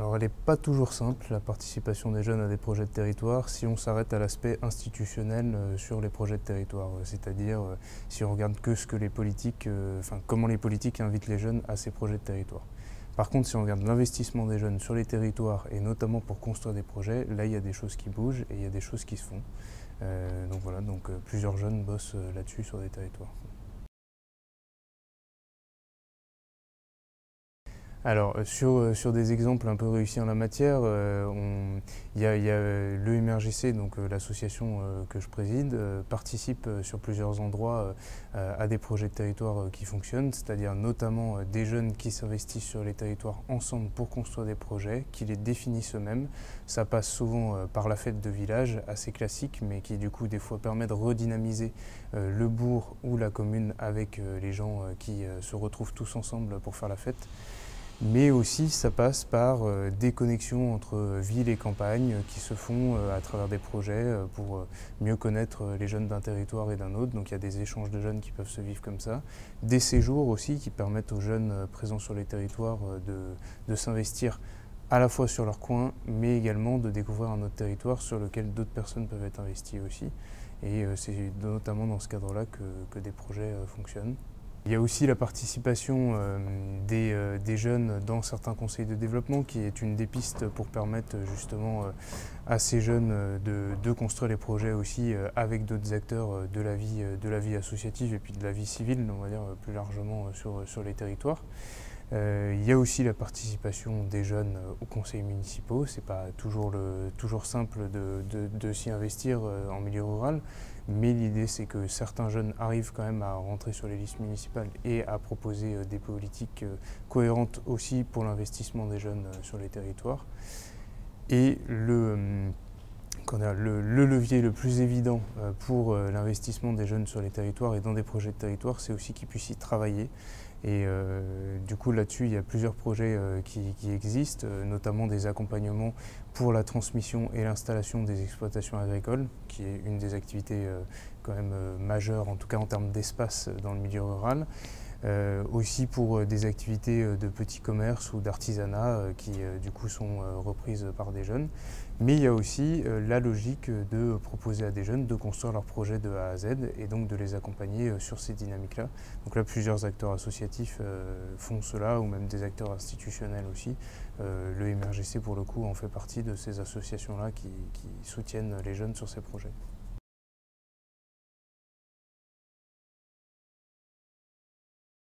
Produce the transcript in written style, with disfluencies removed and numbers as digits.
Alors elle n'est pas toujours simple, la participation des jeunes à des projets de territoire, si on s'arrête à l'aspect institutionnel sur les projets de territoire. C'est-à-dire si on regarde que ce que les politiques, comment les politiques invitent les jeunes à ces projets de territoire. Par contre, si on regarde l'investissement des jeunes sur les territoires, et notamment pour construire des projets, là il y a des choses qui bougent et il y a des choses qui se font. Donc voilà, plusieurs jeunes bossent là-dessus sur des territoires. Alors, sur des exemples un peu réussis en la matière, il y a l'EMRJC, donc l'association que je préside, participe sur plusieurs endroits à des projets de territoire qui fonctionnent, c'est-à-dire notamment des jeunes qui s'investissent sur les territoires ensemble pour construire des projets, qui les définissent eux-mêmes. Ça passe souvent par la fête de village, assez classique, mais qui du coup des fois permet de redynamiser le bourg ou la commune avec les gens qui se retrouvent tous ensemble pour faire la fête. Mais aussi, ça passe par des connexions entre ville et campagne qui se font à travers des projets pour mieux connaître les jeunes d'un territoire et d'un autre. Donc il y a des échanges de jeunes qui peuvent se vivre comme ça. Des séjours aussi qui permettent aux jeunes présents sur les territoires de s'investir à la fois sur leur coin, mais également de découvrir un autre territoire sur lequel d'autres personnes peuvent être investies aussi. Et c'est notamment dans ce cadre-là que des projets fonctionnent. Il y a aussi la participation des jeunes dans certains conseils de développement qui est une des pistes pour permettre justement à ces jeunes de construire les projets aussi avec d'autres acteurs de la vie associative et puis de la vie civile, on va dire plus largement sur les territoires. Il y a aussi la participation des jeunes aux conseils municipaux. C'est pas toujours simple de s'y investir en milieu rural, mais l'idée c'est que certains jeunes arrivent quand même à rentrer sur les listes municipales et à proposer des politiques cohérentes aussi pour l'investissement des jeunes sur les territoires. Et le levier le plus évident pour l'investissement des jeunes sur les territoires et dans des projets de territoire, c'est aussi qu'ils puissent y travailler. Et du coup, là-dessus, il y a plusieurs projets qui existent, notamment des accompagnements pour la transmission et l'installation des exploitations agricoles, qui est une des activités quand même majeures, en tout cas en termes d'espace dans le milieu rural. Aussi pour des activités de petits commerces ou d'artisanat qui du coup sont reprises par des jeunes. Mais il y a aussi la logique de proposer à des jeunes de construire leurs projets de A à Z et donc de les accompagner sur ces dynamiques-là. Donc là, plusieurs acteurs associatifs font cela, ou même des acteurs institutionnels aussi. Le MRGC, pour le coup, en fait partie de ces associations-là qui soutiennent les jeunes sur ces projets.